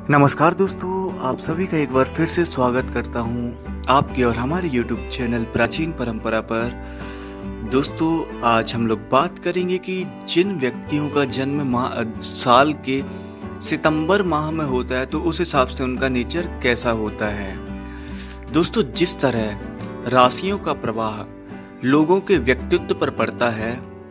नमस्कार दोस्तों, आप सभी का एक बार फिर से स्वागत करता हूं आपके और हमारे YouTube चैनल प्राचीन परंपरा पर। दोस्तों, आज हम लोग बात करेंगे कि जिन व्यक्तियों का जन्म साल के सितंबर माह में होता है तो उस हिसाब से उनका नेचर कैसा होता है। दोस्तों, जिस तरह राशियों का प्रवाह लोगों के व्यक्तित्व पर पड़ता है,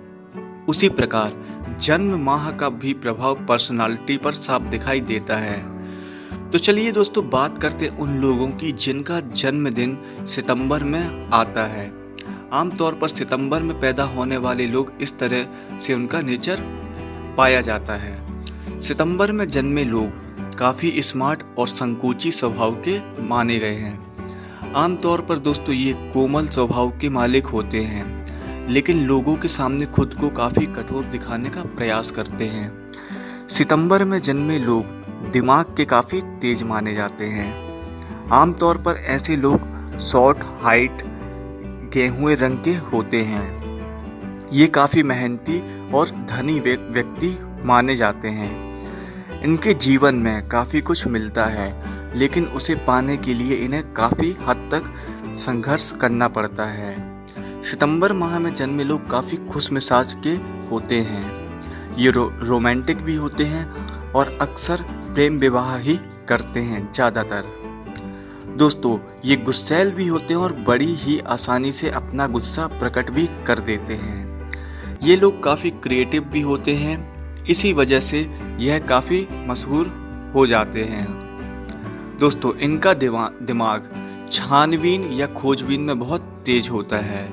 उसी प्रकार जन्म माह का भी प्रभाव पर्सनालिटी पर साफ दिखाई देता है। तो चलिए दोस्तों, बात करते हैं उन लोगों की जिनका जन्मदिन सितंबर में आता है। आमतौर पर सितंबर में पैदा होने वाले लोग इस तरह से उनका नेचर पाया जाता है। सितंबर में जन्मे लोग काफ़ी स्मार्ट और संकोची स्वभाव के माने गए हैं। आमतौर पर दोस्तों ये कोमल स्वभाव के मालिक होते हैं, लेकिन लोगों के सामने खुद को काफ़ी कठोर दिखाने का प्रयास करते हैं। सितंबर में जन्मे लोग दिमाग के काफ़ी तेज माने जाते हैं। आमतौर पर ऐसे लोग शॉर्ट हाइट, गेहुए रंग के होते हैं। ये काफ़ी मेहनती और धनी व्यक्ति माने जाते हैं। इनके जीवन में काफ़ी कुछ मिलता है, लेकिन उसे पाने के लिए इन्हें काफ़ी हद तक संघर्ष करना पड़ता है। सितंबर माह में जन्मे लोग काफ़ी खुशमिजाज के होते हैं। ये रोमांटिक भी होते हैं और अक्सर प्रेम विवाह ही करते हैं ज़्यादातर। दोस्तों, ये गुस्सैल भी होते हैं और बड़ी ही आसानी से अपना गुस्सा प्रकट भी कर देते हैं। ये लोग काफ़ी क्रिएटिव भी होते हैं, इसी वजह से यह काफ़ी मशहूर हो जाते हैं। दोस्तों, इनका दिमाग छानबीन या खोजबीन में बहुत तेज होता है।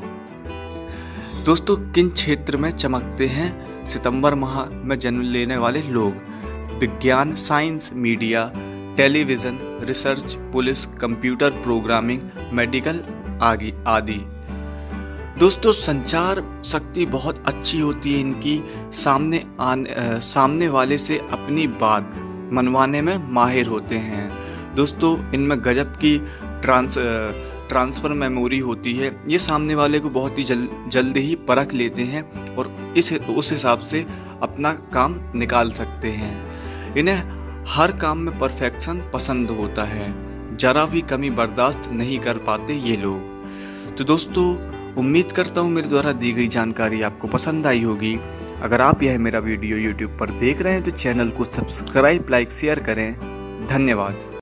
दोस्तों, किन क्षेत्र में चमकते हैं सितंबर माह में जन्म लेने वाले लोग? विज्ञान, science, media, television, research, police, computer programming, medical आदि। दोस्तों, संचार शक्ति बहुत अच्छी होती है इनकी। सामने वाले से अपनी बात मनवाने में माहिर होते हैं। दोस्तों, इनमें गजब की ट्रांसफ़र मेमोरी होती है। ये सामने वाले को बहुत ही जल्दी ही परख लेते हैं और उस हिसाब से अपना काम निकाल सकते हैं। इन्हें हर काम में परफेक्शन पसंद होता है, जरा भी कमी बर्दाश्त नहीं कर पाते ये लोग। तो दोस्तों, उम्मीद करता हूँ मेरे द्वारा दी गई जानकारी आपको पसंद आई होगी। अगर आप यह मेरा वीडियो YouTube पर देख रहे हैं तो चैनल को सब्सक्राइब, लाइक, शेयर करें। धन्यवाद।